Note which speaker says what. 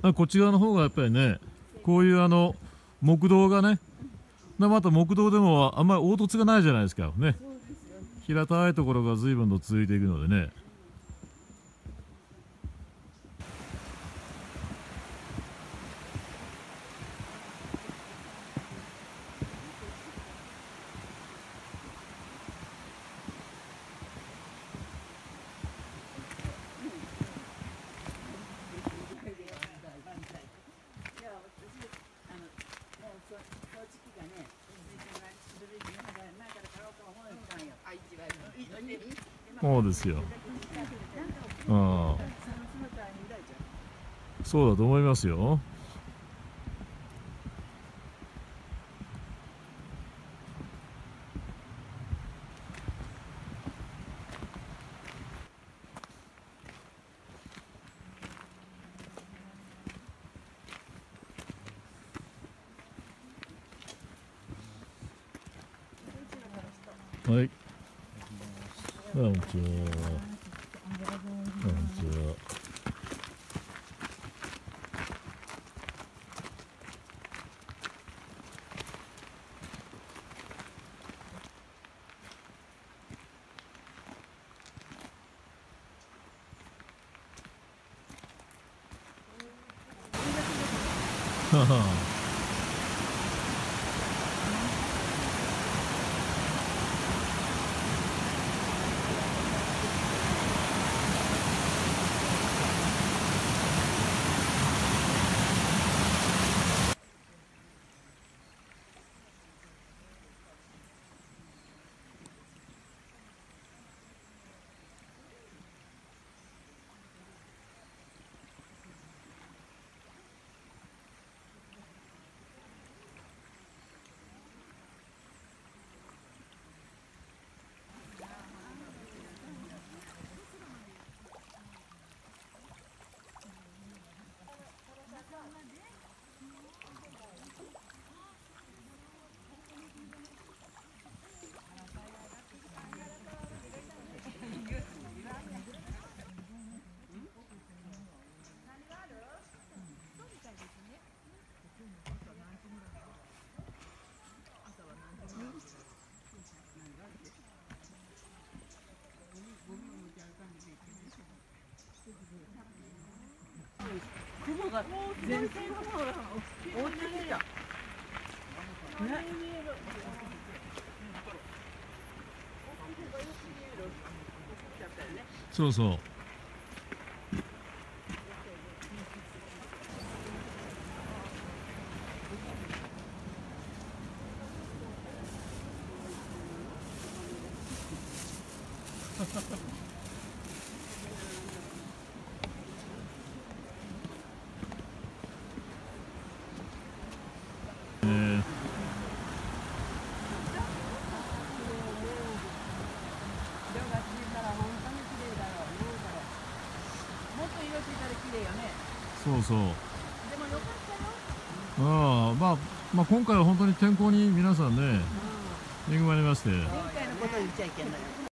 Speaker 1: こっち側の方がやっぱりね、こういう木道がね、また木道でもあんまり凹凸がないじゃないですかね。平たいところが随分と続いていくのでね。そうですよ。ああ、そうだと思いますよ。はい。こんにちは。こんにちは。はは。
Speaker 2: 雲が全然雲が大きいじゃん。
Speaker 1: そうそう。そうそう。でもよかったよ。まあ今回は本当に天候に皆さんね、恵まれまして。
Speaker 2: 前回のこと言っちゃいけない。